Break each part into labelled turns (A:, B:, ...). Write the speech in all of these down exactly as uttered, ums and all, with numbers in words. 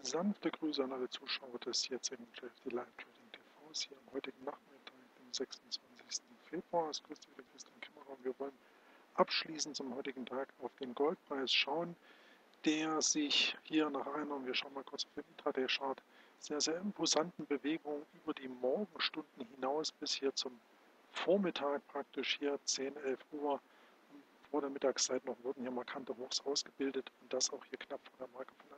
A: Sanfte Grüße an alle Zuschauer des jetzigen J F D Live Trading T Vs hier am heutigen Nachmittag, dem sechsundzwanzigsten Februar. Es grüßt wieder Christian Kimmerer und wir wollen abschließend zum heutigen Tag auf den Goldpreis schauen, der sich hier nach einer, wir schauen mal kurz auf den Intraday-Chart, sehr, sehr imposanten Bewegung über die Morgenstunden hinaus bis hier zum Vormittag praktisch hier zehn, elf Uhr. Vor der Mittagszeit noch wurden hier markante Hochs ausgebildet und das auch hier knapp vor der Marke von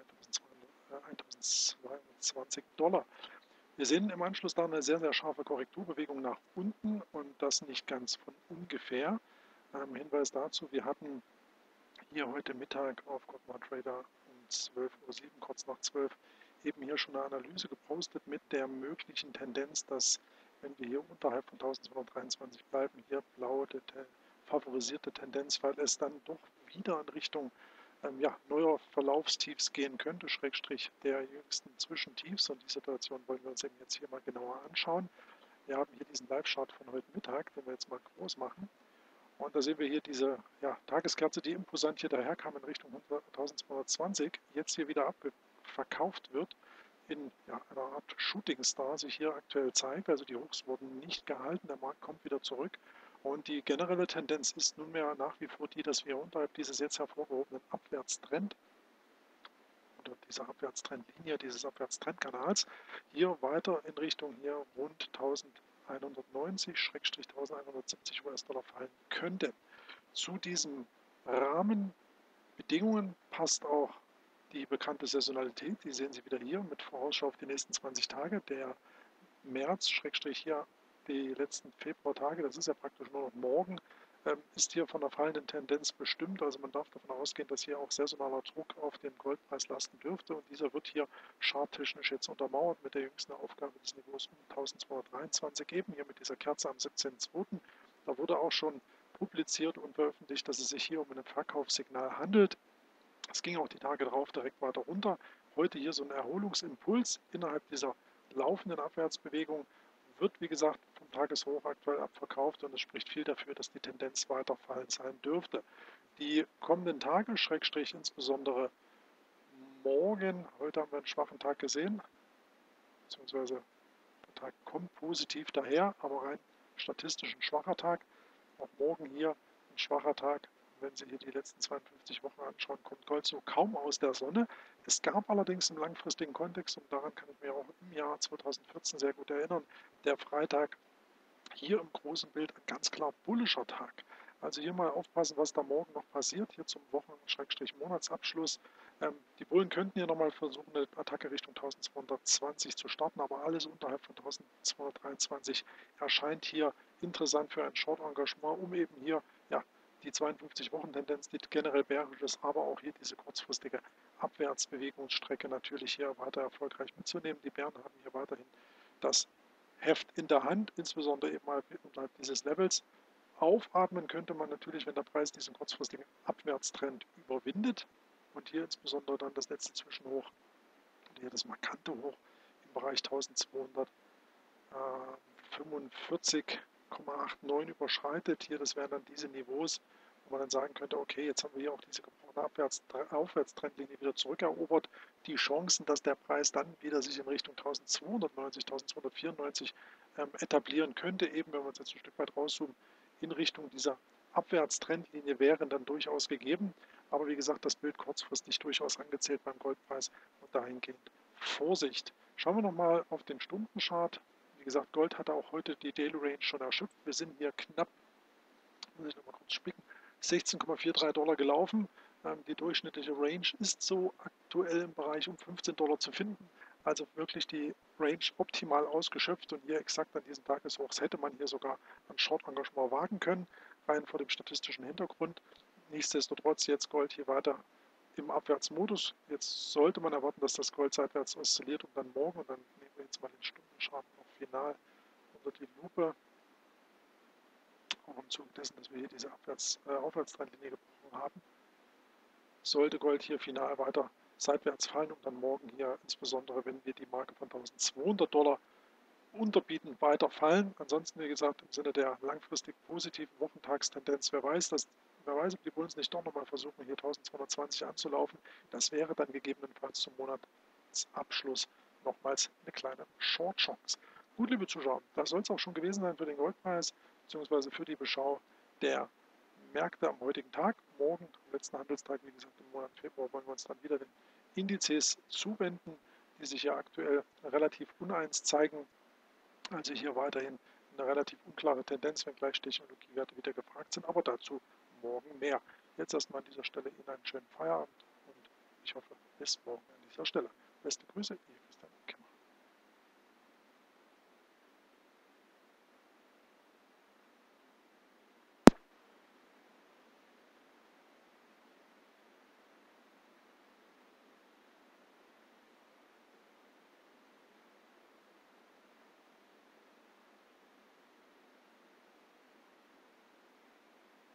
A: eintausendzweihundertzwanzig Dollar. Wir sehen im Anschluss da eine sehr, sehr scharfe Korrekturbewegung nach unten und das nicht ganz von ungefähr. Ähm, Hinweis dazu, wir hatten hier heute Mittag auf GoldMarkTrader um zwölf Uhr sieben, kurz nach zwölf, eben hier schon eine Analyse gepostet mit der möglichen Tendenz, dass, wenn wir hier unterhalb von eintausendzweihundertdreiundzwanzig bleiben, hier blau die favorisierte Tendenz, weil es dann doch wieder in Richtung ähm, ja, neuer Verlaufstiefs gehen könnte, Schrägstrich der jüngsten Zwischentiefs, und die Situation wollen wir uns eben jetzt hier mal genauer anschauen. Wir haben hier diesen Live-Chart von heute Mittag, den wir jetzt mal groß machen. Und da sehen wir hier diese ja, Tageskerze, die imposant hier daherkam in Richtung eintausendzweihundertzwanzig, jetzt hier wieder verkauft wird, in ja, einer Art Shooting Star sich hier aktuell zeigt. Also die Hochs wurden nicht gehalten, der Markt kommt wieder zurück. Und die generelle Tendenz ist nunmehr nach wie vor die, dass wir unterhalb dieses jetzt hervorgehobenen Abwärtstrend oder dieser Abwärtstrendlinie, dieses Abwärtstrendkanals, hier weiter in Richtung hier rund eintausendeinhundertneunzig bis eintausendeinhundertsiebzig U S-Dollar fallen könnten. Zu diesen Rahmenbedingungen passt auch die bekannte Saisonalität, die sehen Sie wieder hier mit Vorausschau auf die nächsten zwanzig Tage. Der März, Schrägstrich hier die letzten Februartage, das ist ja praktisch nur noch morgen, ähm, ist hier von der fallenden Tendenz bestimmt. Also man darf davon ausgehen, dass hier auch saisonaler Druck auf den Goldpreis lasten dürfte. Und dieser wird hier charttechnisch jetzt untermauert mit der jüngsten Aufgabe des Niveaus um eintausendzweihundertdreiundzwanzig, eben hier mit dieser Kerze am siebzehnten zweiten Da wurde auch schon publiziert und veröffentlicht, dass es sich hier um ein Verkaufssignal handelt. Es ging auch die Tage darauf direkt weiter runter. Heute hier so ein Erholungsimpuls innerhalb dieser laufenden Abwärtsbewegung, wird wie gesagt vom Tageshoch aktuell abverkauft und es spricht viel dafür, dass die Tendenz weiter fallend sein dürfte. Die kommenden Tage, Schrägstrich insbesondere morgen, heute haben wir einen schwachen Tag gesehen, beziehungsweise der Tag kommt positiv daher, aber rein statistisch ein schwacher Tag. Auch morgen hier ein schwacher Tag. Wenn Sie hier die letzten zweiundfünfzig Wochen anschauen, kommt Gold so kaum aus der Sonne. Es gab allerdings im langfristigen Kontext, und daran kann ich mir auch im Jahr zweitausendvierzehn sehr gut erinnern, der Freitag hier im großen Bild ein ganz klar bullischer Tag. Also hier mal aufpassen, was da morgen noch passiert, hier zum Wochen-Monatsabschluss. Ähm, die Bullen könnten hier nochmal versuchen, eine Attacke Richtung eintausendzweihundertzwanzig zu starten, aber alles unterhalb von eintausendzweihundertdreiundzwanzig erscheint hier interessant für ein Short-Engagement, um eben hier ja, die zweiundfünfzig-Wochen-Tendenz, die generell bärisch ist, aber auch hier diese kurzfristige Abwärtsbewegungsstrecke natürlich hier weiter erfolgreich mitzunehmen. Die Bären haben hier weiterhin das Heft in der Hand, insbesondere eben mal unterhalb dieses Levels. Aufatmen könnte man natürlich, wenn der Preis diesen kurzfristigen Abwärtstrend überwindet und hier insbesondere dann das letzte Zwischenhoch und hier das markante Hoch im Bereich eintausendzweihundertfünfundvierzig Komma neunundachtzig überschreitet. Hier, das wären dann diese Niveaus, wo man dann sagen könnte, okay, jetzt haben wir hier auch diese gebrochene Abwärts Aufwärtstrendlinie wieder zurückerobert. Die Chancen, dass der Preis dann wieder sich in Richtung eintausendzweihundertneunzig, eintausendzweihundertvierundneunzig ähm, etablieren könnte, eben wenn wir uns jetzt ein Stück weit rauszoomen, in Richtung dieser Abwärtstrendlinie wären dann durchaus gegeben. Aber wie gesagt, das Bild kurzfristig durchaus angezählt beim Goldpreis und dahingehend Vorsicht. Schauen wir nochmal auf den Stundenchart. Wie gesagt, Gold hatte auch heute die Daily Range schon erschöpft. Wir sind hier knapp, muss ich nochmal kurz spicken, sechzehn Komma dreiundvierzig Dollar gelaufen. Ähm, die durchschnittliche Range ist so aktuell im Bereich um fünfzehn Dollar zu finden. Also wirklich die Range optimal ausgeschöpft und hier exakt an diesen Tageshochs hätte man hier sogar ein Short-Engagement wagen können, rein vor dem statistischen Hintergrund. Nichtsdestotrotz jetzt Gold hier weiter im Abwärtsmodus. Jetzt sollte man erwarten, dass das Gold seitwärts oszilliert und dann morgen, und dann nehmen wir jetzt mal den Stundenchart noch final unter die Lupe. Auch im Zuge dessen, dass wir hier diese Abwärts, äh, Aufwärtstrendlinie gebrochen haben, sollte Gold hier final weiter seitwärts fallen und dann morgen hier, insbesondere wenn wir die Marke von eintausendzweihundert Dollar unterbieten, weiter fallen. Ansonsten, wie gesagt, im Sinne der langfristig positiven Wochentagstendenz, wer weiß, dass, wer weiß, ob die Bullen nicht doch nochmal versuchen, hier eintausendzweihundertzwanzig anzulaufen. Das wäre dann gegebenenfalls zum Monat Marktsabschluss nochmals eine kleine Short-Chance. Gut, liebe Zuschauer, das soll es auch schon gewesen sein für den Goldpreis bzw. für die Beschau der Märkte am heutigen Tag. Morgen, am letzten Handelstag, wie gesagt, im Monat Februar, wollen wir uns dann wieder den Indizes zuwenden, die sich ja aktuell relativ uneins zeigen. Also hier weiterhin eine relativ unklare Tendenz, wenngleich Technologiewerte wieder gefragt sind, aber dazu morgen mehr. Jetzt erstmal an dieser Stelle Ihnen einen schönen Feierabend und ich hoffe, bis morgen an dieser Stelle. Beste Grüße, Ihr